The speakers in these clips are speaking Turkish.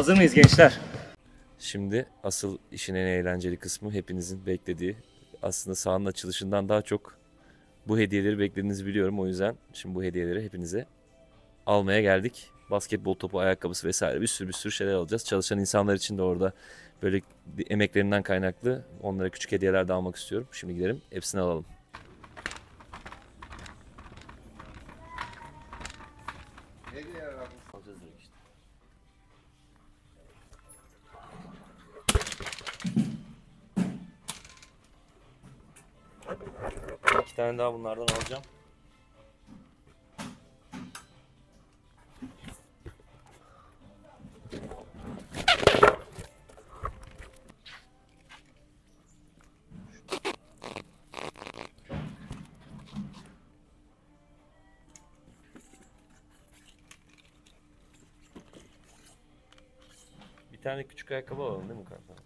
Hazır mıyız gençler? Şimdi asıl işin en eğlenceli kısmı, hepinizin beklediği. Aslında sahanın açılışından daha çok bu hediyeleri beklediğinizi biliyorum. O yüzden şimdi bu hediyeleri hepinize almaya geldik. Basketbol topu, ayakkabısı vesaire bir sürü şeyler alacağız. Çalışan insanlar için de orada böyle emeklerinden kaynaklı onlara küçük hediyeler de almak istiyorum. Şimdi gidelim, hepsini alalım. İki tane daha bunlardan alacağım. Bir tane küçük ayakkabı alalım değil mi kanka?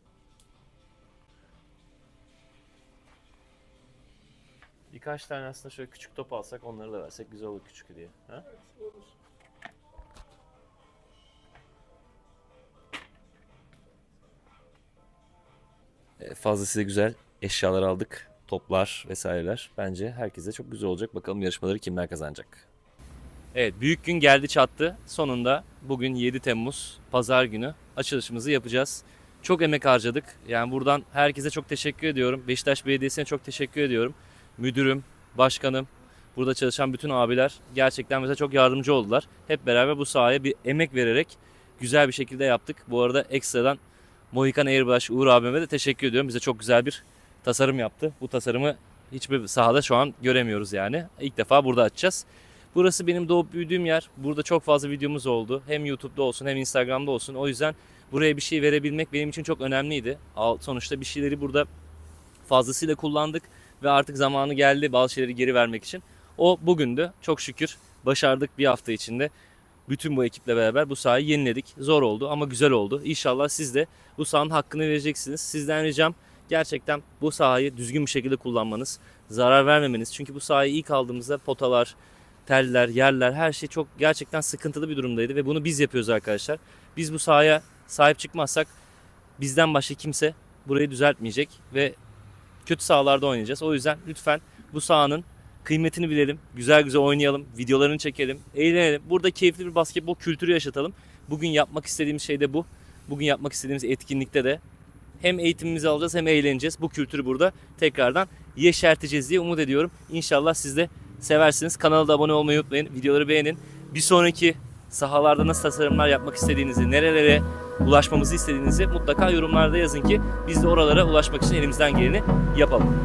Birkaç tane aslında şöyle küçük top alsak, onları da versek güzel olur, küçük hediye. Ha? Evet, olur. Fazlasıyla güzel eşyalar aldık. Toplar vesaireler. Bence herkese çok güzel olacak. Bakalım yarışmaları kimler kazanacak. Evet, büyük gün geldi çattı. Sonunda bugün 7 Temmuz Pazar günü açılışımızı yapacağız. Çok emek harcadık. Yani buradan herkese çok teşekkür ediyorum. Beşiktaş Belediyesi'ne çok teşekkür ediyorum. Müdürüm, başkanım, burada çalışan bütün abiler gerçekten bize çok yardımcı oldular. Hep beraber bu sahaya bir emek vererek güzel bir şekilde yaptık. Bu arada ekstradan Mohikan Airbrush Uğur abime de teşekkür ediyorum. Bize çok güzel bir tasarım yaptı. Bu tasarımı hiçbir sahada şu an göremiyoruz yani. İlk defa burada açacağız. Burası benim doğup büyüdüğüm yer. Burada çok fazla videomuz oldu. Hem YouTube'da olsun hem Instagram'da olsun. O yüzden buraya bir şey verebilmek benim için çok önemliydi. Sonuçta bir şeyleri burada fazlasıyla kullandık ve artık zamanı geldi bazı şeyleri geri vermek için. O bugündü. Çok şükür başardık bir hafta içinde. Bütün bu ekiple beraber bu sahayı yeniledik. Zor oldu ama güzel oldu. İnşallah siz de bu sahanın hakkını vereceksiniz. Sizden ricam gerçekten bu sahayı düzgün bir şekilde kullanmanız, zarar vermemeniz. Çünkü bu sahayı ilk aldığımızda potalar, teller, yerler, her şey çok gerçekten sıkıntılı bir durumdaydı ve bunu biz yapıyoruz arkadaşlar. Biz bu sahaya sahip çıkmazsak bizden başka kimse burayı düzeltmeyecek ve kötü sahalarda oynayacağız. O yüzden lütfen bu sahanın kıymetini bilelim, güzel güzel oynayalım, videolarını çekelim, eğlenelim. Burada keyifli bir basketbol kültürü yaşatalım. Bugün yapmak istediğimiz şey de bu. Bugün yapmak istediğimiz etkinlikte de hem eğitimimizi alacağız hem eğleneceğiz. Bu kültürü burada tekrardan yeşerteceğiz diye umut ediyorum. İnşallah siz de seversiniz. Kanala da abone olmayı unutmayın. Videoları beğenin. Bir sonraki sahalarda nasıl tasarımlar yapmak istediğinizi, nerelere ulaşmamızı istediğinizi mutlaka yorumlarda yazın ki biz de oralara ulaşmak için elimizden geleni yapalım.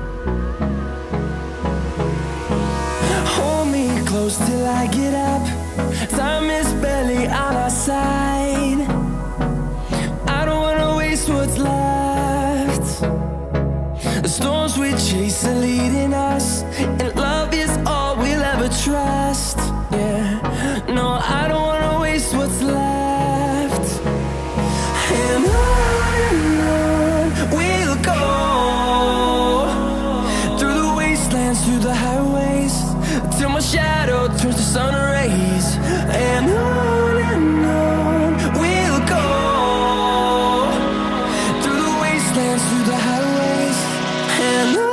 Close till I get up. Time is barely on our side. I don't wanna waste what's left. The storms we chase are leading us, and love is all we'll ever trust. Yeah, no, I don't wanna waste what's left. And on we'll go, through the wastelands, through the highways, till my shadow turns to sun rays. And on we'll go, through the wastelands, through the highways. And on we'll go.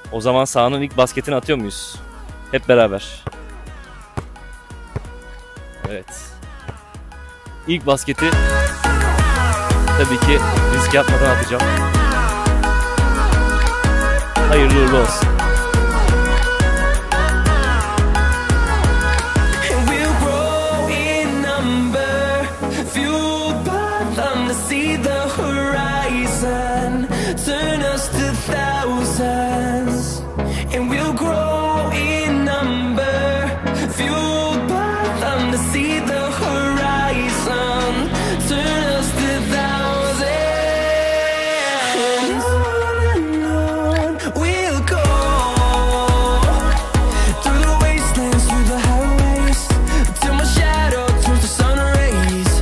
O zaman sahanın ilk basketini atıyor muyuz? Hep beraber. Evet. İlk basketi tabii ki risk yapmadan atacağım. Hayırlı uğurlu olsun. Turn us to thousands, and we'll grow in number, fueled by them to see the horizon. Turn us to thousands, and on we'll go, through the wastelands, through the highways, till my shadow turns to sun rays.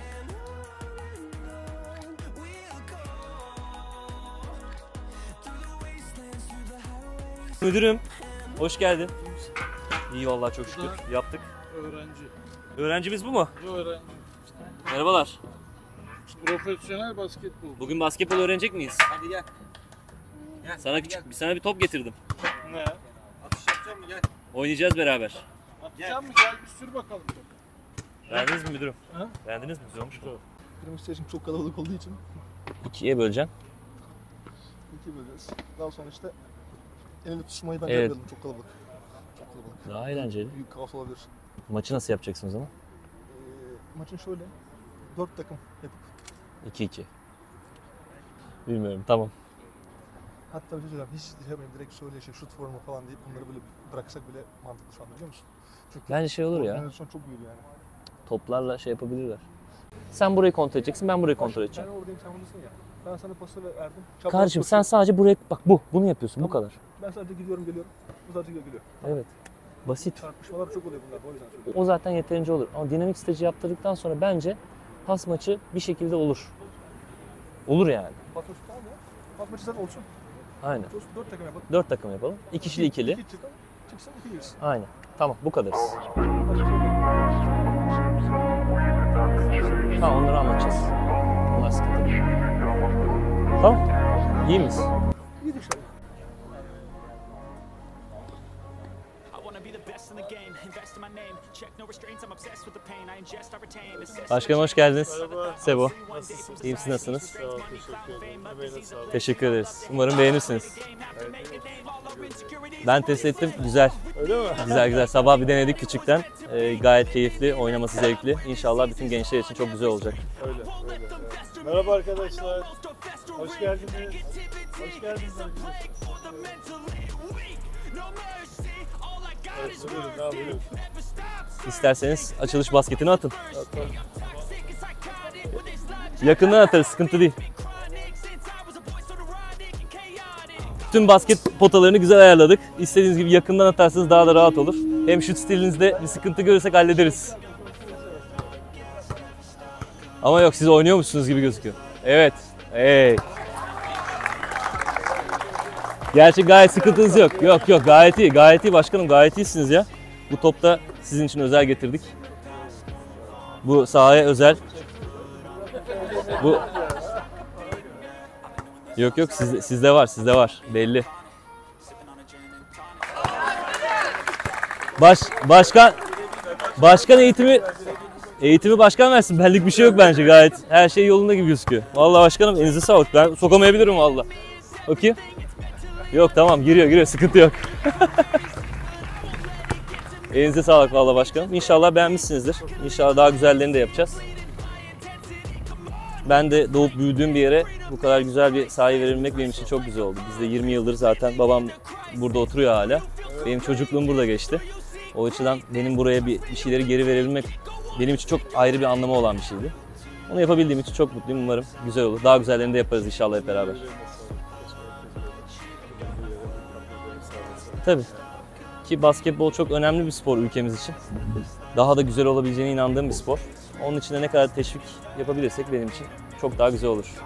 Müdürüm, hoş geldin. İyi vallahi çok şükür. Yaptık. Öğrenci. Öğrencimiz bu mu? Öğrenci. Merhabalar. Profesyonel basketbol. Bugün basketbol öğrenecek miyiz? Hadi gel. Gel. Sana bir top getirdim. Ne? Atış yapacağım mı? Gel. Oynayacağız beraber. Atacağım mı? Gel bir sür bakalım. Beğendiniz mi müdürüm? Ha? Beğendiniz mi? Güzel olmuş mu? Kırmızı seçim çok kalabalık olduğu için İkiye böleceğim. ikiye böleceğiz. Daha sonra işte elini tutuşmayı ben Evet. yapmayalım. Çok kalabalık. Çok kalabalık. Daha eğlenceli. Büyük kaos olabilir. Maçı nasıl yapacaksın o zaman? Maçın şöyle 4 takım yapıp 2-2. Bilmiyorum, tamam. hatta bir şey söyleyeyim. Hiç yapmayayım. Direkt şöyle şut formu falan deyip bunları böyle bıraksak bile mantıklı şu an, biliyor musun? Çünkü Bence şey olur ya. organizasyon çok büyüdü yani. Toplarla şey yapabilirler. Sen burayı kontrol edeceksin, ben burayı kontrol edeceğim. Ben oradayım, sen buradasın ya. Ben sana pası verdim. Çapraz Kardeşim sen koşuyor. sadece buraya bak, bunu yapıyorsun, bu kadar. Ben sadece gidiyorum geliyorum. Bu sadece geliyor. Evet. Basit. Çarpışmalar çok oluyor bunlar. O yüzden söylüyorum. O zaten yeterince olur. Ama dinamik stajı yaptırdıktan sonra bence pas maçı bir şekilde olur. Olur yani. Pas maçı tamam ya. Pas maçı zaten olsun. Aynen. 4 takım yapalım. 4 takım yapalım. İkişili ikili. 2 çıkalım. Çıksın 2 girsin. Aynen. Tamam, bu kadarız. Tamam, onları anlatacağız. Bunlar sıkıntı değil. Tamam. İyi miyiz? İyi inşallah. Başkanım hoş geldiniz. Merhaba. Sebo. Nasılsınız? İyi misiniz, nasılsınız? Sağ ol, teşekkür ederim. Emeğine sağlık. Teşekkür ederiz. Umarım beğenirsiniz. Ben test ettim. Güzel. Öyle mi? Güzel. Sabah bir denedik küçükten. Gayet keyifli, oynaması zevkli. İnşallah bütün gençler için çok güzel olacak. Öyle. Merhaba arkadaşlar. Hoş geldiniz. Hoş geldiniz arkadaşlar. Evet, buyurun, ne yapıyorsun? İsterseniz açılış basketini atın. Yakından atarız, sıkıntı değil. Tüm basket potalarını güzel ayarladık. İstediğiniz gibi yakından atarsanız daha da rahat olur. Hem şut stilinizde bir sıkıntı görürsek hallederiz. Ama yok, siz oynuyormuşsunuz gibi gözüküyor. Evet. Hey. Gerçi gayet sıkıntınız yok. Yok gayet iyi. Gayet iyi başkanım, gayet iyisiniz ya. Bu topta sizin için özel getirdik. Bu sahaya özel. Bu Yok sizde var belli. Başkan eğitimi başkan versin. Benlik bir şey yok bence, gayet. Her şey yolunda gibi gözüküyor. Vallahi başkanım, elinize sağlık. Ben sokamayabilirim vallahi. Bakayım. Yok tamam, giriyor sıkıntı yok. Elinize sağlık vallahi başkanım. İnşallah beğenmişsinizdir. İnşallah daha güzellerini de yapacağız. Ben de doğup büyüdüğüm bir yere bu kadar güzel bir sahaya verilmek benim için çok güzel oldu. Biz de 20 yıldır zaten, babam burada oturuyor hala. Benim çocukluğum burada geçti. O açıdan benim buraya bir şeyleri geri verebilmek benim için çok ayrı bir anlamı olan bir şeydi. Onu yapabildiğim için çok mutluyum. Umarım güzel olur. Daha güzellerini de yaparız inşallah hep beraber. Tabii. Ki basketbol çok önemli bir spor ülkemiz için. Daha da güzel olabileceğine inandığım bir spor. Onun için de ne kadar teşvik yapabilirsek benim için çok daha güzel olur.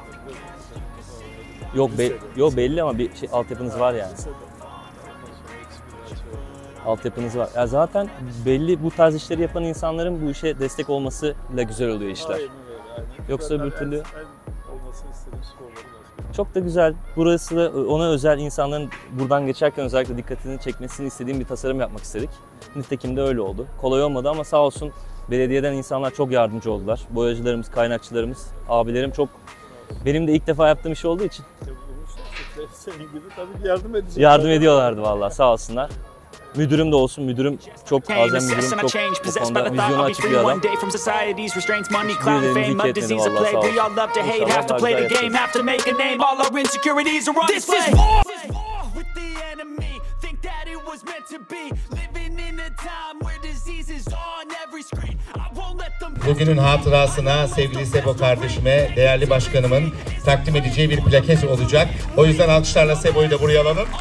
Yok belli ama bir altyapınız var yani. Altyapınız var. Ya zaten belli, bu tarz işleri yapan insanların bu işe destek olmasıyla güzel oluyor işler. Yoksa öbür türlü olmasını istediğim sporları basketbol. Çok da güzel. Burası da ona özel, insanların buradan geçerken özellikle dikkatini çekmesini istediğim bir tasarım yapmak istedik. Nitekim de öyle oldu. Kolay olmadı ama sağ olsun belediyeden insanlar çok yardımcı oldular. Boyacılarımız, kaynakçılarımız, abilerim çok... Benim de ilk defa yaptığım iş olduğu için Senin gibi tabii yardım edecek. yardım ediyorlardı vallahi, sağ olsunlar. Müdürüm de olsun, müdürüm çok, Azem müdürüm çok bu konuda vizyonu açık bir adam. Hiçbirlerimizi iki etmedi vallahi, sağ olsun. İnşallah daha güzel Bugünün hatırasına sevgili Sebo kardeşime, değerli başkanımın takdim edeceği bir plaket olacak. O yüzden alkışlarla Sebo'yu da buraya alalım.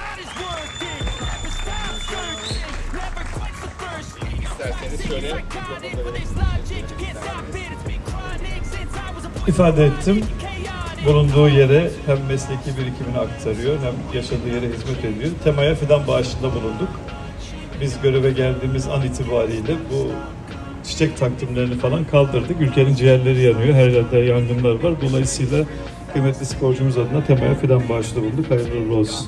İsterseniz şöyle ifade ettim. Bulunduğu yere hem mesleki birikimini aktarıyor hem yaşadığı yere hizmet ediyor. Temaya fidan bağışında bulunduk. Biz göreve geldiğimiz an itibariyle bu çiçek takdimlerini falan kaldırdık. Ülkenin ciğerleri yanıyor. Her yerde yangınlar var. Dolayısıyla kıymetli sporcumuz adına temaya fidan bağışında bulunduk. Hayırlı uğurlu olsun.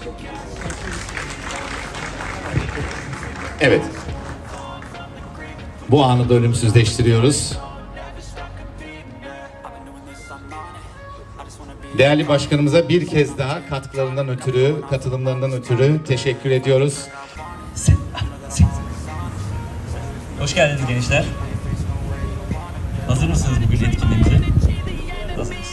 Evet. Bu anı da ölümsüzleştiriyoruz. Değerli başkanımıza bir kez daha katkılarından ötürü, katılımlarından ötürü teşekkür ediyoruz. Hoş geldiniz gençler. Hazır mısınız bugün etkinliğimize? Hazırız.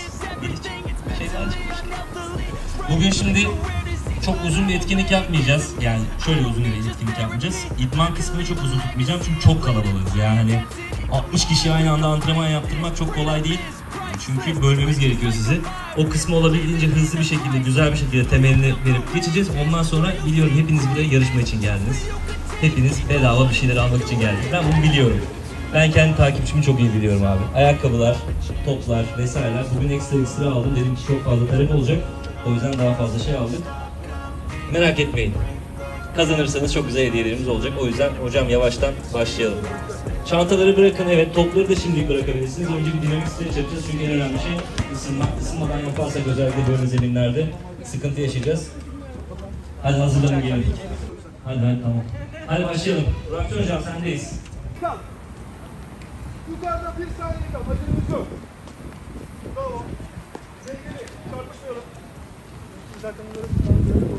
Bugün şimdi çok uzun bir etkinlik yapmayacağız. Yani şöyle uzun bir etkinlik yapmayacağız. İdman kısmını çok uzun tutmayacağım çünkü çok kalabalığız. Yani hani 60 kişi aynı anda antrenman yaptırmak çok kolay değil. Çünkü bölmemiz gerekiyor sizi. O kısmı olabildiğince hızlı bir şekilde, güzel bir şekilde temelini verip geçeceğiz. Ondan sonra biliyorum hepiniz buraya yarışma için geldiniz. Hepiniz bedava bir şeyler almak için geldiniz. Ben bunu biliyorum. Ben kendi takipçimi çok iyi biliyorum abi. Ayakkabılar, toplar vesaireler. Bugün ekstra aldım. Dedim ki çok fazla talep olacak. O yüzden daha fazla şey aldık. Merak etmeyin. Kazanırsanız çok güzel hediyelerimiz olacak. O yüzden hocam yavaştan başlayalım. Çantaları bırakın, evet. Topları da şimdilik bırakabilirsiniz. Önce bir dinamik streç yapacağız çünkü en önemli şey ısınma. Isınmadan yaparsak özellikle böyle zeminlerde sıkıntı yaşayacağız. Hadi hazırlanın, gelin. Hadi tamam. Hadi başlayalım. Burak hocam sendeyiz. Kal. Yukarıda bir saniye kal. Acelemiz yok. Bravo. Dengeli. Çarpışmayalım. Zaten bunları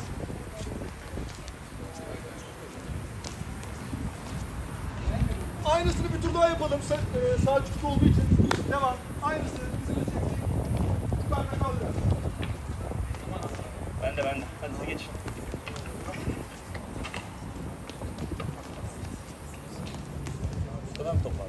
aynısını bir tur daha yapalım. Selçuklu olduğu için. Devam. Aynısı. Bizim de çektik. Yukarıda kal biraz. Ben de. Hadi size geç. Bu kadar mı top var?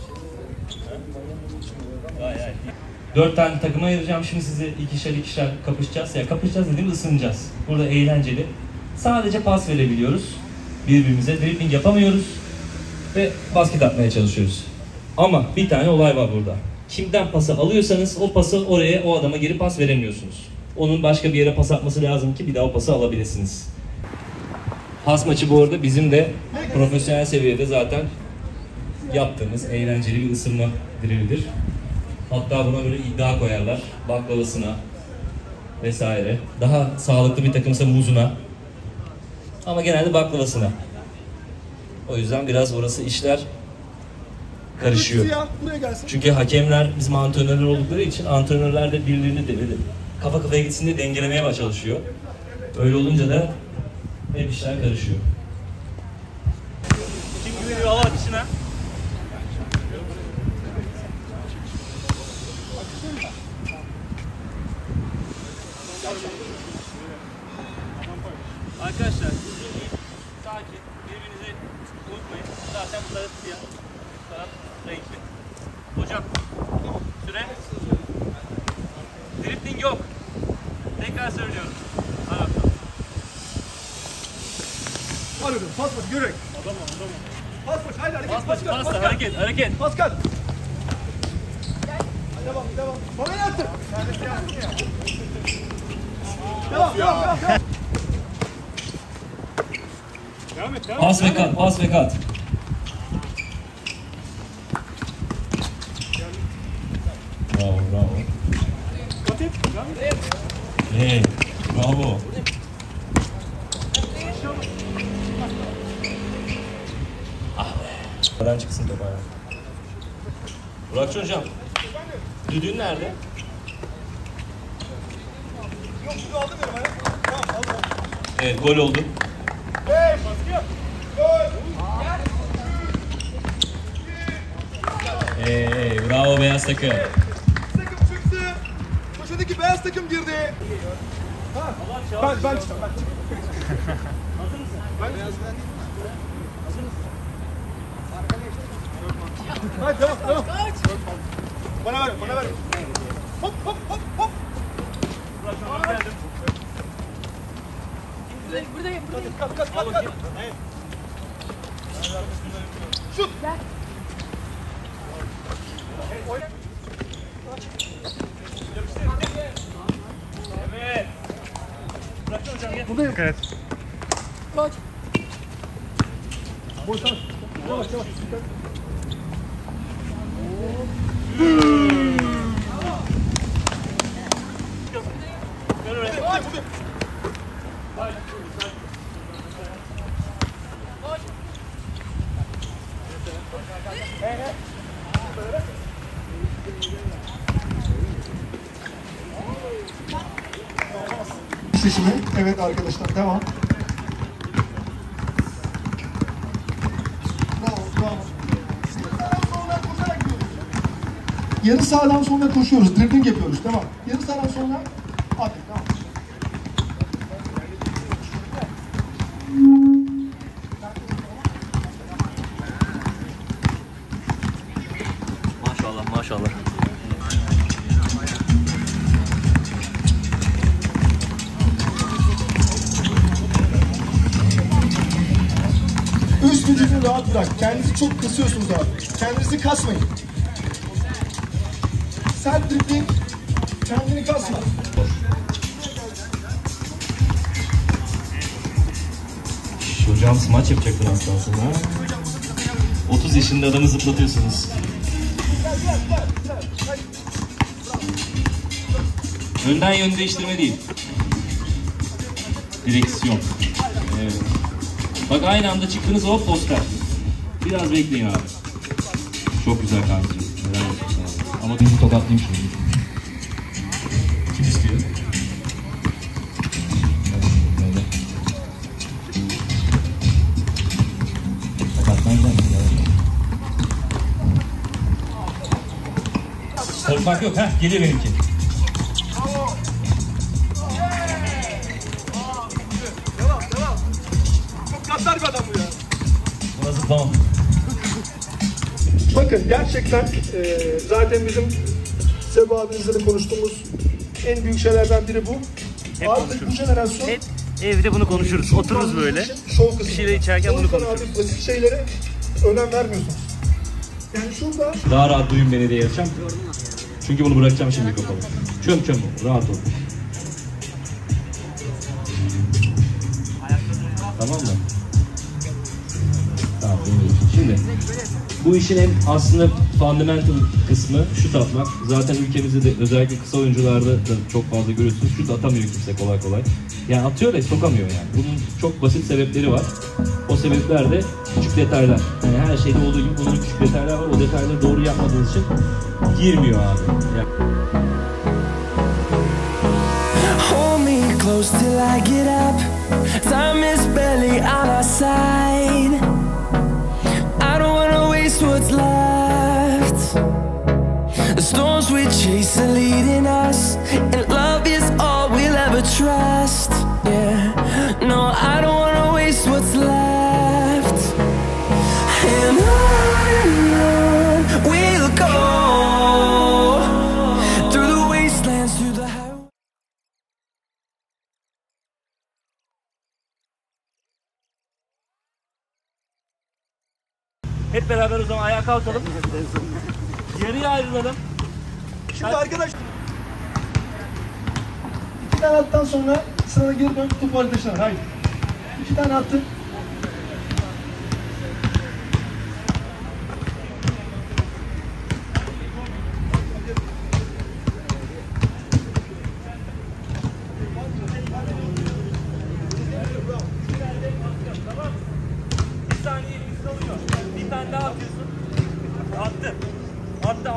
4 tane takıma ayıracağım. Şimdi sizi ikişer kapışacağız. Ya kapışacağız dediğim ısınacağız. Burada eğlenceli. Sadece pas verebiliyoruz birbirimize. Dribbling yapamıyoruz. Ve basket atmaya çalışıyoruz. Ama bir tane olay var burada. Kimden pası alıyorsanız o pası oraya, o adama geri pas veremiyorsunuz. Onun başka bir yere pas atması lazım ki bir daha o pası alabilirsiniz. Pas maçı bu arada bizim de profesyonel seviyede zaten yaptığımız eğlenceli bir ısınma drilidir. Hatta buna böyle iddia koyarlar. Baklavasına vesaire. Daha sağlıklı bir takımsa muzuna. Ama genelde baklavasına. O yüzden biraz orası işler karışıyor. Çünkü hakemler bizim antrenörler oldukları için antrenörler de birilerini de kafa kafaya gitsin diye dengelemeye çalışıyor. Öyle olunca da hep işler karışıyor. Kim güveniyor hava akışına? Arkadaşlar sakin, birbirinizi unutmayın. Zaten bu taraf siyah, bu taraf renkli. Hocam, süre. Drifting yok. Tekrar söylüyorum. Hadi. Hadi pas pas görek. Adamım. Pas pas haydi hareket. Pas, hareket. Pascal. Devam. Bana ne yaptın? Devam. Pas ve kat. Bravo. Kat et. Hey, bravo. Ah be. Nereden çıksın be bayağı. Burakçı hocam, düdüğün nerede? Yok, bunu aldım ya. Tamam, aldım. Evet, gol oldu. Bravo beyaz takım. Takım çıktı. Köşedeki beyaz takım girdi. Ha, ben çıktım. Ben beyaz ben. Hadi devam. Bana ver. Hop. Buradayım. Kat. Şut. Evet. Bırakın hocam gel. Buradayım. Evet. Koç. Boşan. Yavaş. Seçimi. Evet arkadaşlar devam. Bravo. Yarı sahadan sonra koşuyoruz. Dribbling yapıyoruz. Tamam. Yarı sahadan sonra hadi tamam. Maşallah. Üst vücudunu rahat bırak. Kendinizi çok kısıyorsunuz abi. Kendinizi kasmayın. Sert dribbling. Kendini kasma. Hocam smaç yapacaktın aslında. 30 yaşında adamı zıplatıyorsunuz. Önden yön değiştirme değil. Direksiyon. Evet. Bak aynı anda çıktınız, hop poster. Biraz bekleyin abi. Çok güzel kardeşim. Helal olsun abi. Ama dün tokatlayayım şimdi. Kim istiyor? Korkmak yok ha, geliyor benimki. Devam. Çok gaddar bir adam bu ya. Buna zıplamam. Bakın gerçekten zaten bizim Sebo abimizle de konuştuğumuz en büyük şeylerden biri bu. Hep Artık konuşuruz. bu jenerasyon Hep evde bunu konuşuruz. Otururuz böyle. Bir şeyler içerken bunu konuşuruz. Abi basit şeylere önem vermiyorsunuz. Yani şurada Daha rahat duyun beni diye yapacağım. Çünkü bunu bırakacağım şimdi kapalı. Çöm rahat ol. Tamam mı? Tamam. Şimdi bu işin en aslında fundamental kısmı şut atmak. Zaten ülkemizde de özellikle kısa oyuncularda da çok fazla görüyorsunuz. Şut atamıyor kimse kolay kolay. Yani atıyor da sokamıyor yani. Bunun çok basit sebepleri var. O sebepler de küçük detaylar. Yani her şeyde olduğu gibi bunun küçük detaylar var. O detayları doğru yapmadığınız için girmiyor abi. Yani... Hold me close till I get up. Time is barely on our side. I don't wanna waste what's left. The storms we chase are leading us, and love is all we'll ever trust. Yeah, no, I don't wanna waste what's left. And on we'll go, through the wastelands, through the highways. Hep beraber o zaman ayağa kalkalım. Yarıya ayrılalım. şimdi arkadaş 2 tane attıktan sonra sırada geri dön topu arkadaşlar. Haydi. 2 tane attın.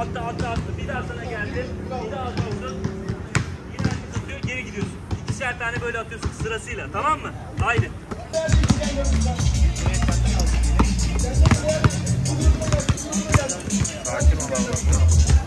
attı. Bir daha sana geldi. Bir daha atıyorsun. Yine herkes atıyor, geri gidiyorsun. İkişer tane böyle atıyorsun sırasıyla, tamam mı? Haydi. Sakin ol Allah'ım.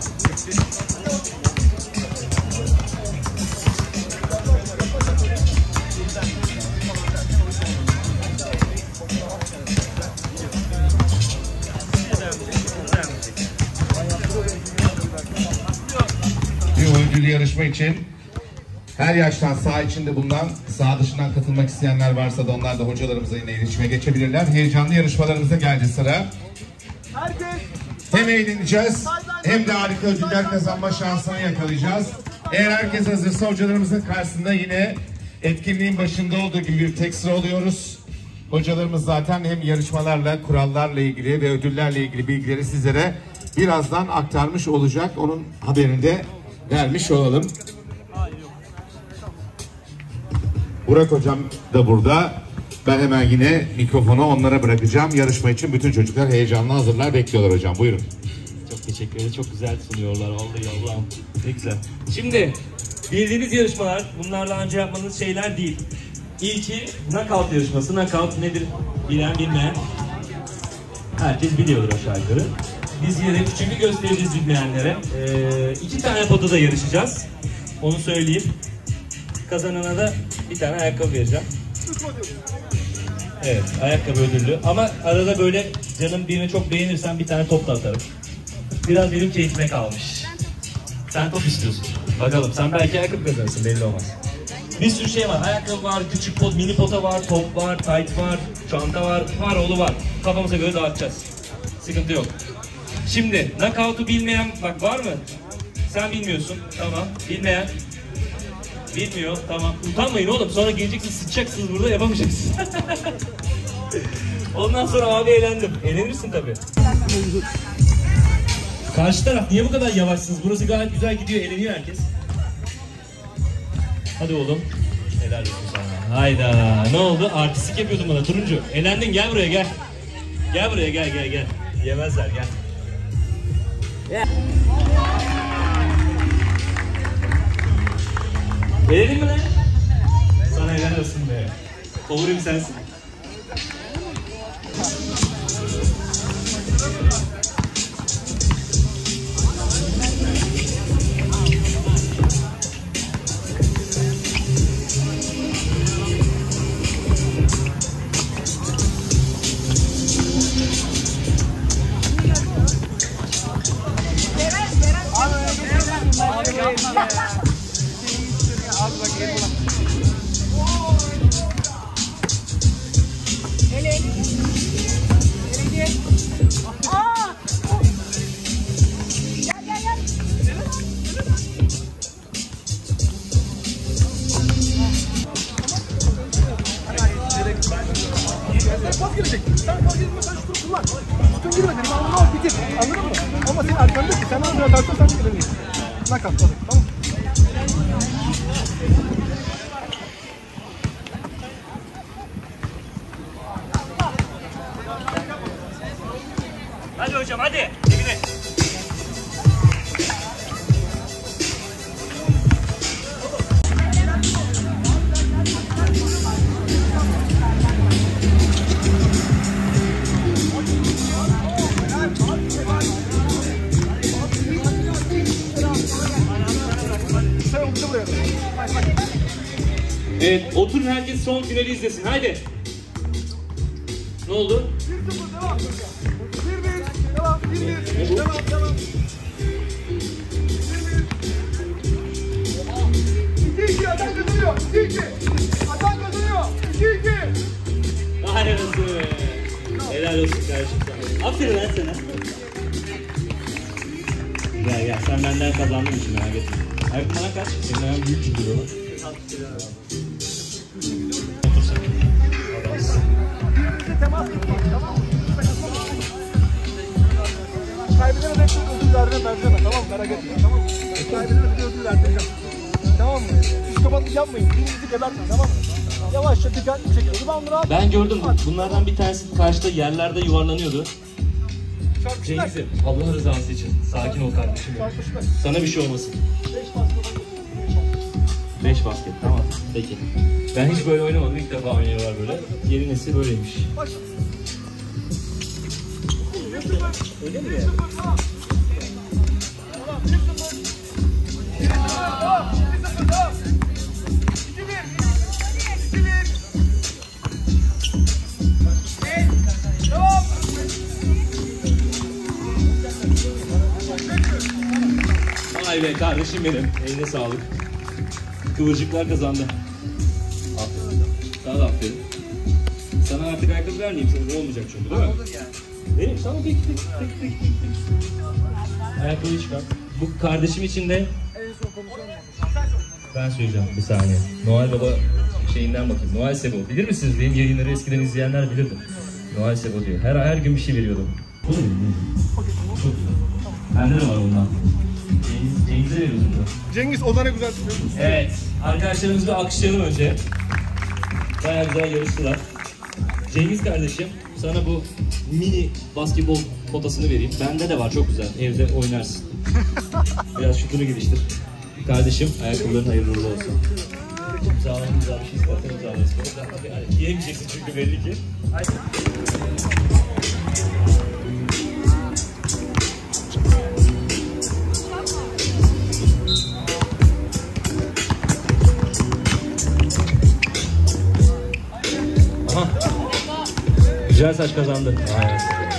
Bir oyunculu yarışma için her yaştan saha içinde bulunan, saha dışından katılmak isteyenler varsa da onlar da hocalarımıza yine iletişime geçebilirler. Heyecanlı yarışmalarımıza geldi sıra. Hem eğleneceğiz hem de harika ödüller kazanma şansını yakalayacağız. Eğer herkes hazırsa hocalarımızın karşısında yine etkinliğin başında olduğu gibi bir tek sıra oluyoruz. Hocalarımız zaten hem yarışmalarla, kurallarla ilgili ve ödüllerle ilgili bilgileri sizlere birazdan aktarmış olacak. Onun haberini de vermiş olalım. Burak hocam da burada. Ben hemen yine mikrofonu onlara bırakacağım. Yarışma için bütün çocuklar heyecanla hazırlar, bekliyorlar hocam. Buyurun. Çok teşekkür ederim. Çok güzel sunuyorlar. Vallahi Allah'ım. Ne güzel. Şimdi bildiğiniz yarışmalar, bunlar daha önce yapmadığınız şeyler değil. İlki knockout yarışması. Knockout nedir bilen bilmeyen herkes biliyordur aşağı yukarı. Biz yine de küçük bir göstereceğiz bilmeyenlere. 2 tane potada yarışacağız. Onu söyleyeyim. Kazanana da bir tane ayakkabı vereceğim. Evet, ayakkabı ödüllü. Ama arada böyle canım birini çok beğenirsen bir tane top da atarım. Biraz benim keyfime kalmış. Sen top istiyorsun. Bakalım, sen belki ayakkabı kazanırsın, belli olmaz. Bir sürü şey var. Ayakkabı var, küçük pot, mini pota var, top var, tight var, çanta var, oğlu var. Kafamıza göre dağıtacağız. Sıkıntı yok. Şimdi knockout'u bilmeyen bak var mı? Sen bilmiyorsun. Tamam. Bilmeyen bilmiyor. Tamam. Utanmayın oğlum. Sonra geleceksin, sıçacaksınız burada, yapamayacaksın. Ondan sonra abi eğlendim. Eğlenirsin tabii. Karşı taraf niye bu kadar yavaşsınız? Burası gayet güzel gidiyor. Eğleniyor herkes. Hadi oğlum. Helal olsun sana. Hayda. Ne oldu? Artistik yapıyordun bana. Turuncu. Eğlendin. Gel buraya gel. Gel buraya gel. Yemezler gel. Verelim mi lan? Sana helal olsun be. Favorim sensin. Pas girecek. Sen pas girmesen şutu kullan. Şutun girmedi. Rebound'unu al bitir. Anladın mı? Ama senin arkanda ki sen onu biraz atarsan sen giremeyiz. Nakat tabii. Tamam. Hadi hocam hadi. Dibine. Evet, oturun herkes son finali izlesin. Haydi. Ne oldu? 1-0 devam. 1-1 devam. 1-1 devam. 2-2 adam kazanıyor. 2-2. Adam kazanıyor. 2-2. Helal olsun. Helal olsun kardeşim sana. Aferin lan sana. Gel sen benden kazandın için merak etme. Aykut bana kaç? Senin büyük gidiyor oğlum. Temas yapmak, tamam mı? Kaybedene de ödül vereceğim Mercan'a, tamam mı? Merak etme, tamam mı? Kaybedene de ödül vereceğim. Tamam mı? Psikopatik yapmayın, birbirinizi gebertmeyin, tamam mı? Yavaşça dikkatli bir şekilde. Rebound'unu al. Ben gördüm. Bunlardan bir tanesi karşıda yerlerde yuvarlanıyordu. Cengiz'im, Allah rızası için sakin ol kardeşim. Sana bir şey olmasın. 5 basket, tamam. Peki. Ben hiç böyle oynamadım, ilk defa oynuyorlar böyle. Yeni nesil böyleymiş. Öyle mi yani? Vay be kardeşim benim. Eline sağlık. Kıvırcıklar kazandı. Aferin. Sana da aferin. Sana artık ayakkabı vermeyeyim. Çok olmayacak çünkü değil mi? Olur yani. Benim sana tek. Ayakkabıyı çıkar. Bu kardeşim için de ben söyleyeceğim bir saniye. Noel Baba şeyinden bakayım. Noel Sebo. Bilir misiniz? Benim yayınları eskiden izleyenler bilirdi. Noel Sebo diyor. Her gün bir şey veriyordum. Çok güzel. Bende de var ondan. Cengiz'e veriyorsun da. Cengiz odana güzel. Evet. Arkadaşlarımızı bir alkışlayalım önce. Bayağı güzel yarıştılar. Cengiz kardeşim, sana bu mini basketbol potasını vereyim. Bende de var, çok güzel. Evde oynarsın. Biraz şutunu geliştir. Kardeşim, ayakkabıların hayırlı uğurlu olsun. İmzalan güzel bir şey istersen imzalasın. Yani yiyemeyeceksin çünkü belli ki. Haydi. Aha. Güzel saç kazandı. Aynen.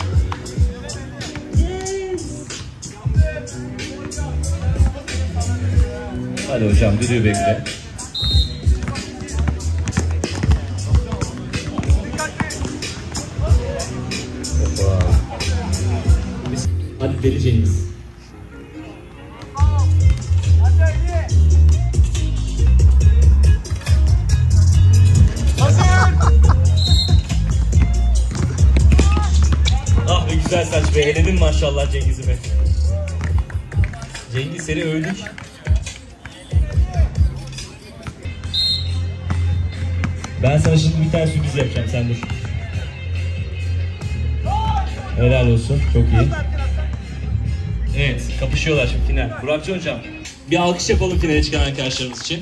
Hadi hocam, düdüğü bekle. Hoppa. Hadi vereceğiniz. Ah be güzel saç be, eledin maşallah Cengiz'imi. Cengiz seni övdük. Ben sana şimdi bir tane sürpriz yapacağım, sen dur. Helal olsun, çok iyi. Evet, kapışıyorlar şimdi final. Burakçı hocam, bir alkış yapalım finale çıkan arkadaşlarımız için.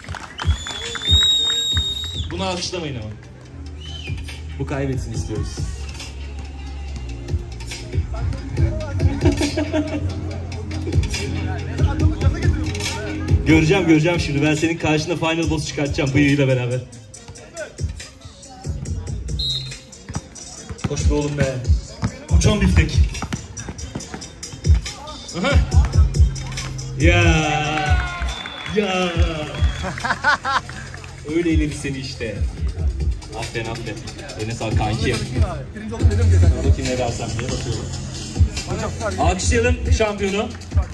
Bunu alkışlamayın ama. Bu kaybetsin istiyoruz. Göreceğim şimdi. Ben senin karşına final boss çıkartacağım bıyığıyla beraber. Koş be oğlum be. Uçan biftek. Aha. Ya. Öyle eledi seni işte. Aferin. Eline sağ kanki. Bakayım ne dersem diye bakıyorum. Alkışlayalım şampiyonu.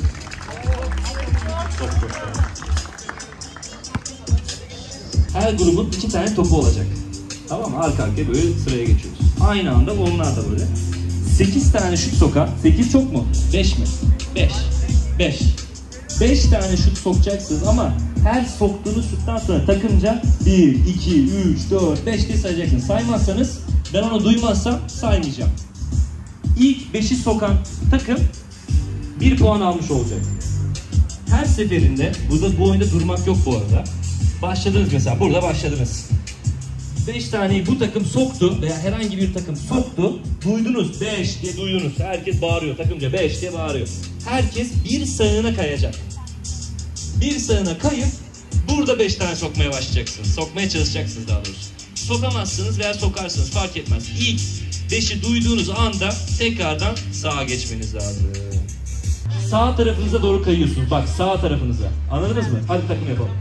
Her grubun 2 tane topu olacak. Tamam mı? Arka arkaya böyle sıraya geçiyoruz. Aynı anda onlar da böyle. 8 tane şut sokan. 8 çok mu? 5 mi? 5. 5 tane şut sokacaksınız ama her soktuğunuz şuttan sonra takımca 1, 2, 3, 4, 5 diye sayacaksınız. Saymazsanız ben onu duymazsam saymayacağım. İlk 5'i sokan takım 1 puan almış olacak. Her seferinde, bu oyunda durmak yok bu arada. Başladınız mesela, burada başladınız. 5 taneyi bu takım soktu veya herhangi bir takım soktu. Duydunuz, 5 diye duydunuz. Herkes bağırıyor, takımca 5 diye bağırıyor. Herkes bir sağına kayacak. Bir sağına kayıp burada 5 tane sokmaya başlayacaksınız. Sokmaya çalışacaksınız daha doğrusu. Sokamazsınız veya sokarsınız, fark etmez. İlk 5'i duyduğunuz anda tekrardan sağa geçmeniz lazım. Sağ tarafınıza doğru kayıyorsunuz. Bak, sağ tarafınıza. Anladınız mı? Hadi takım yapalım.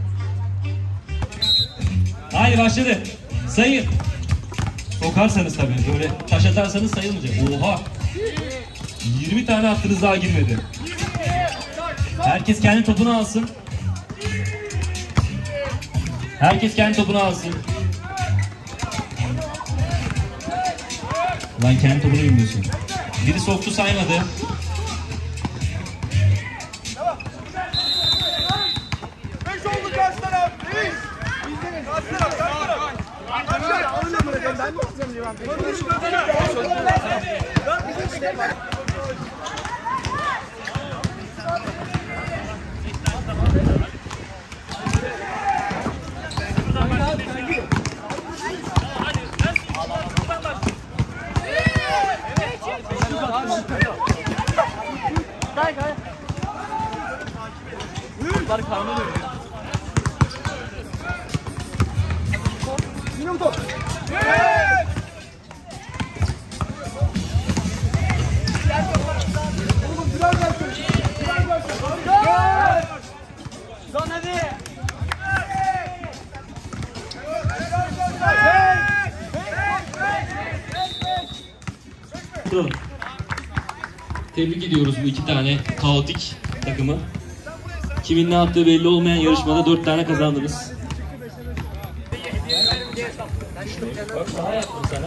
Haydi başladı. Sayın. Sokarsanız tabii. Böyle taş atarsanız sayılmayacak. Oha. 20 tane attınız, daha girmedi. Herkes kendi topunu alsın. Herkes kendi topunu alsın. Ulan kendi topunu bilmiyorsun. Biri soktu, saymadı. Yine mi top? Oğlum biraz versin. Biraz versin. Son hadi. Duralım. Tebrik ediyoruz bu iki tane kaotik takımı. Kimin ne yaptığı belli olmayan yarışmada 4 tane kazandınız. Bak daha yaptım sana.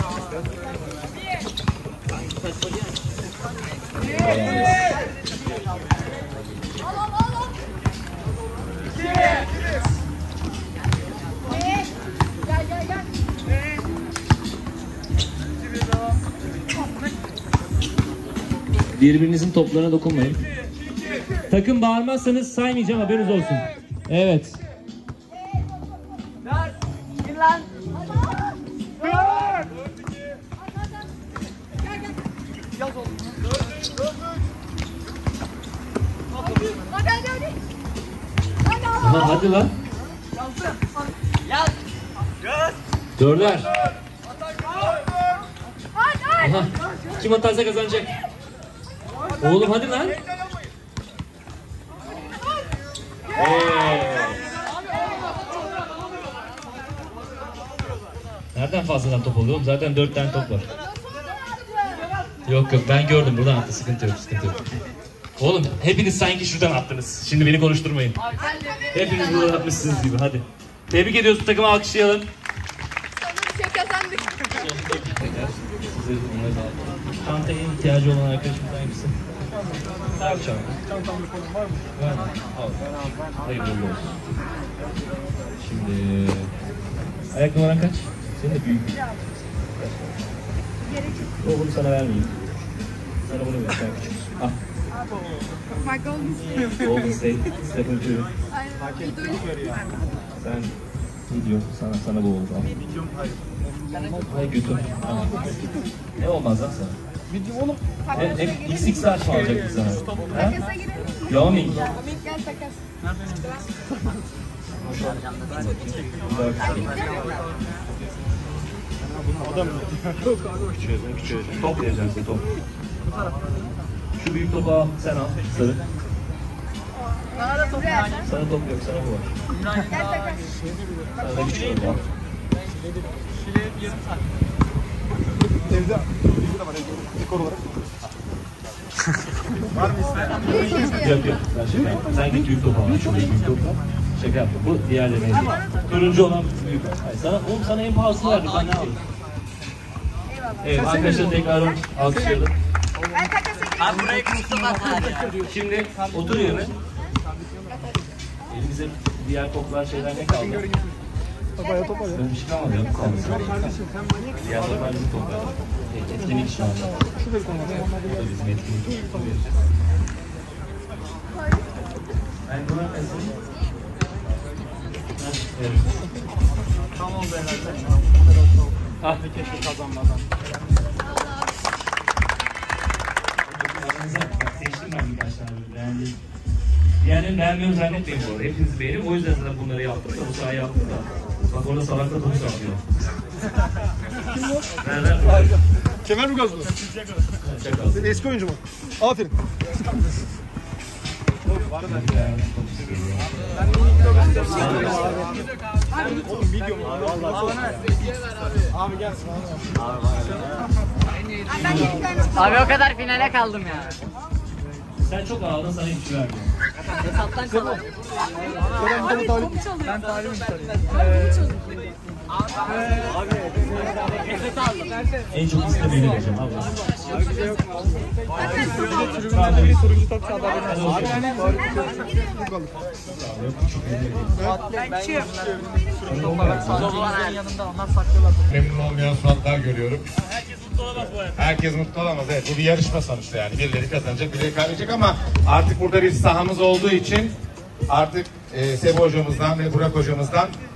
Birbirinizin toplarına dokunmayın. Takım bağırmazsanız saymayacağım, haberiniz olsun. Evet. Aha, hadi lan. Dörder. Aha, kim atarsa kazanacak. Oğlum hadi lan. Nereden fazladan top oluyor? Zaten 4 tane top var. Yok yok, ben gördüm, buradan attı, sıkıntı yok, sıkıntı yok. Oğlum hepiniz sanki şuradan attınız. Şimdi beni konuşturmayın. Hepiniz buradan atmışsınız gibi, hadi. Tebrik ediyoruz, takımı alkışlayalım. Bir şey kazandık. Çantaya ihtiyacı olan arkadaşımız hangisi? Var çanta. Çantamda kolum var mı? Var mı? Al. Hayırlı olsun. Şimdi... Ayak numaran kaç? Senin de büyük. O bunu sana vermeyeyim. Sana bunu ver, sen küçüksün. Al. Golden State, Stephen Curry. Sen video, sana bu oldu. Hayır götür. Ne olmaz lan sana? Videom oğlum. Hep XX large mı alacaktı sana? Takasa girelim mi? Yao Ming. Gel takas. Top vereceğim size, top. Şu büyük topu al, sen al, sarı. Sana top yok, sana bu var. Gel takas. Sana da küçük topu al. Evde de var evde. Dekor olarak. Var mı ismi? Yok yok, ben şaka yaptım. Sen git büyük topu al, şurada büyük topu al. Şaka yaptım, bu diğerlerine değil. Turuncu olan büyük. Hayır, sana en pahalısını verdik, ben ne alayım? Evet, arkadaşlar tekrar alkışlayalım. Ben takasa girelim. Abi buraya küçük top atlar ya. Şimdi otur yerine. Elimize diğer toplar, şeyler ne kaldı? Bayağı top var ya. Ben bir şey kalmadı ya, bu kaldı. Kardeşim sen manyak. Diğer toplar bizim toplar. Etkinlik şu anda. Şurada bir konu var. Bu da bizim etkinlik. Ben buna mesela... Evet. Tam oldu herhalde. Ah. Keşke kazanmadan. Seçtim ben birkaç tane beğendim. Diğerlerini beğenmiyorum zannetmeyin bu arada. Hepinizi beğenip o yüzden zaten bunları yaptım da bu sahayı yaptım da. Bak orada salakta topu saklıyor. Nereden? Kemer mi gazlı? Çakal. Eski oyuncu mu? Aferin. Oğlum video mu? Abi gelsin Abi o kadar finale kaldım ya. Sen çok ağladın, sana hiç şey vermiyorum. Hesaptan kaldım. Abi top çalıyor. Ben talibim çalıyor. En çok istemeyeni vereceğim abi. Tribünde turuncu top çaldı. Abi yani Memnun olmayan suratlar görüyorum. Herkes mutlu olamaz. Evet, bu bir yarışma sonuçta yani. Birileri kazanacak, birileri kaybedecek ama artık burada bir sahamız olduğu için artık Sebo hocamızdan ve Burak hocamızdan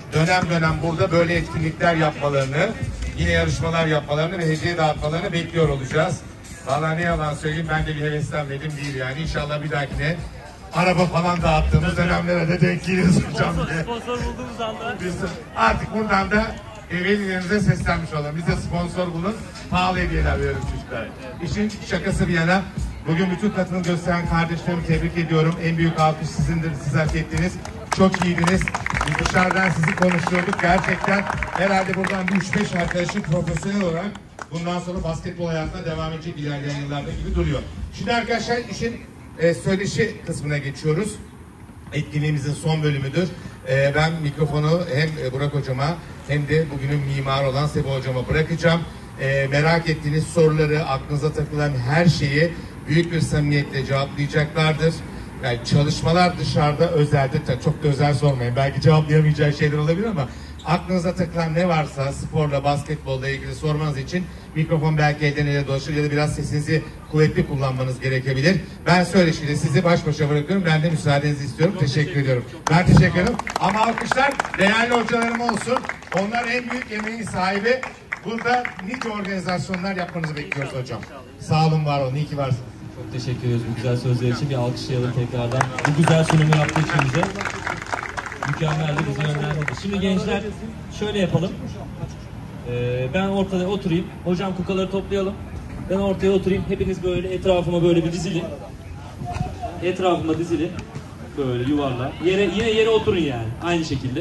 dönem dönem burada böyle etkinlikler yapmalarını, yine yarışmalar yapmalarını ve hediye dağıtmalarını bekliyor olacağız. Vallahi ne yalan söyleyeyim, ben de bir heveslenmedim değil yani. İnşallah bir dahakine araba falan dağıttığımız dönemlere de denk geliriz hocam. Sponsor bulduğumuz anda. Biz artık buradan da velilerinize seslenmiş olalım. Bize sponsor bulun, pahalı hediyeler verelim çocuklar. İşin şakası bir yana, bugün bütün katılım gösteren kardeşlerimi tebrik ediyorum. En büyük alkış sizindir, siz hak ettiniz. Çok iyiydiniz. Biz dışarıdan sizi konuşuyorduk. Gerçekten herhalde buradan bir 3-5 arkadaşım profesyonel olarak bundan sonra basketbol hayatına devam edecek ilerleyen yıllarda gibi duruyor. Şimdi arkadaşlar işin söyleşi kısmına geçiyoruz. Etkinliğimizin son bölümüdür. Ben mikrofonu hem Burak hocama hem de bugünün mimarı olan Sebo hocama bırakacağım. Merak ettiğiniz soruları, aklınıza takılan her şeyi büyük bir samimiyetle cevaplayacaklardır. Yani çalışmalar dışarıda özelde, çok da özel sormayın. Belki cevaplayamayacağı şeyler olabilir ama aklınıza takılan ne varsa sporla, basketbolla ilgili sormanız için mikrofon belki elden ele dolaşır ya da biraz sesinizi kuvvetli kullanmanız gerekebilir. Ben söyleşiyle sizi baş başa bırakıyorum. Ben de müsaadenizi istiyorum. Teşekkür ediyorum. Ben teşekkür ederim. Ama alkışlar değerli hocalarım olsun. Onlar en büyük emeğin sahibi. Burada nice organizasyonlar yapmanızı bekliyoruz hocam. Sağ olun, var olun. İyi ki varsınız. Çok teşekkür ediyoruz bu güzel sözler için. Bir alkışlayalım tekrardan. Bu güzel sunumu yaptığı için bize. Mükemmeldi, bizi yönlendirdi. Şimdi gençler şöyle yapalım. Ben ortada oturayım. Hocam kukaları toplayalım. Ben ortaya oturayım. Hepiniz böyle etrafıma böyle bir dizili. Etrafıma dizili. Böyle yuvarla. Yine yere oturun yani. Aynı şekilde.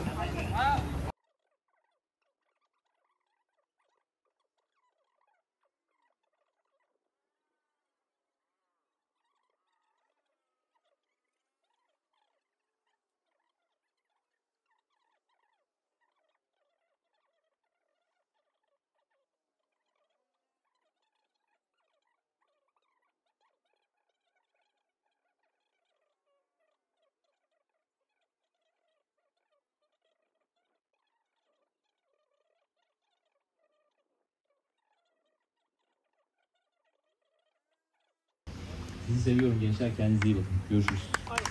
Sizi seviyorum gençler. Kendinize iyi bakın. Görüşürüz.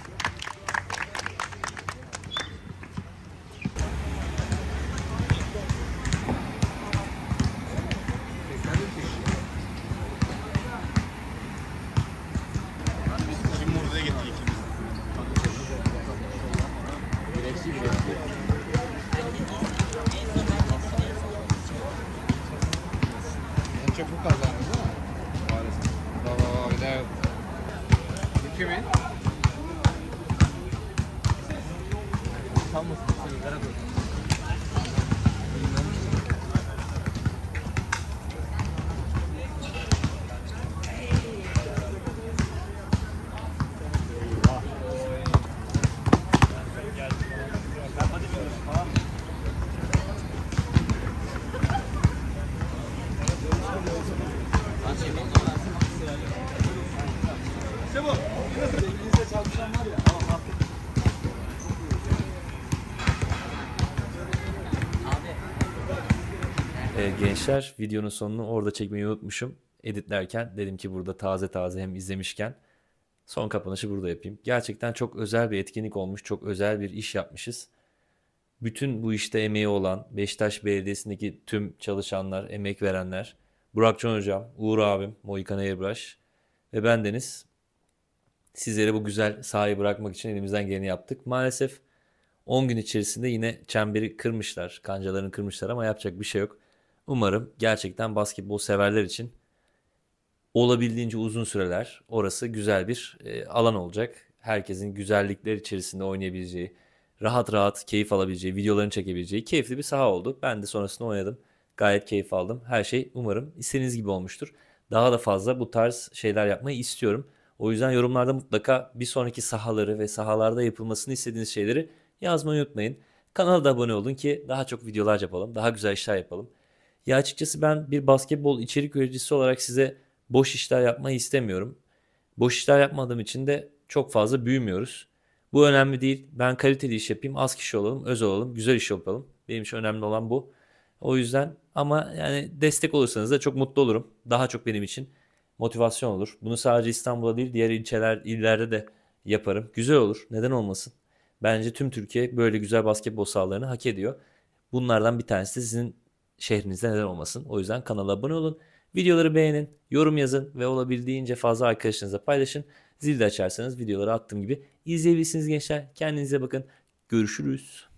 Çok bu kazandınız değil mi? Maalesef. Bravo, bir de kimin? Sanmasın, sözlere koy. Gençler, videonun sonunu orada çekmeyi unutmuşum. Editlerken dedim ki burada taze taze hem izlemişken son kapanışı burada yapayım. Gerçekten çok özel bir etkinlik olmuş. Çok özel bir iş yapmışız. Bütün bu işte emeği olan Beşiktaş Belediyesi'ndeki tüm çalışanlar, emek verenler, Burakcan Hocam, Uğur abim, Mohikan Airbrush ve bendeniz sizlere bu güzel sahayı bırakmak için elimizden geleni yaptık. Maalesef 10 gün içerisinde yine çemberi kırmışlar, kancalarını kırmışlar ama yapacak bir şey yok. Umarım gerçekten basketbol severler için olabildiğince uzun süreler orası güzel bir alan olacak. Herkesin güzellikler içerisinde oynayabileceği, rahat rahat keyif alabileceği, videolarını çekebileceği keyifli bir saha oldu. Ben de sonrasında oynadım. Gayet keyif aldım. Her şey umarım istediğiniz gibi olmuştur. Daha da fazla bu tarz şeyler yapmayı istiyorum. O yüzden yorumlarda mutlaka bir sonraki sahaları ve sahalarda yapılmasını istediğiniz şeyleri yazmayı unutmayın. Kanala da abone olun ki daha çok videolar yapalım, daha güzel işler yapalım. Ya açıkçası ben bir basketbol içerik üreticisi olarak size boş işler yapmayı istemiyorum. Boş işler yapmadığım için de çok fazla büyümüyoruz. Bu önemli değil. Ben kaliteli iş yapayım, az kişi olalım, öz olalım, güzel iş yapalım. Benim için önemli olan bu. O yüzden ama yani destek olursanız da çok mutlu olurum. Daha çok benim için motivasyon olur. Bunu sadece İstanbul'da değil, diğer ilçeler, illerde de yaparım. Güzel olur. Neden olmasın? Bence tüm Türkiye böyle güzel basketbol sahalarını hak ediyor. Bunlardan bir tanesi de sizin şehrinizde neden olmasın. O yüzden kanala abone olun. Videoları beğenin, yorum yazın ve olabildiğince fazla arkadaşlarınızla paylaşın. Zil de açarsanız videoları attığım gibi izleyebilirsiniz gençler. Kendinize bakın. Görüşürüz.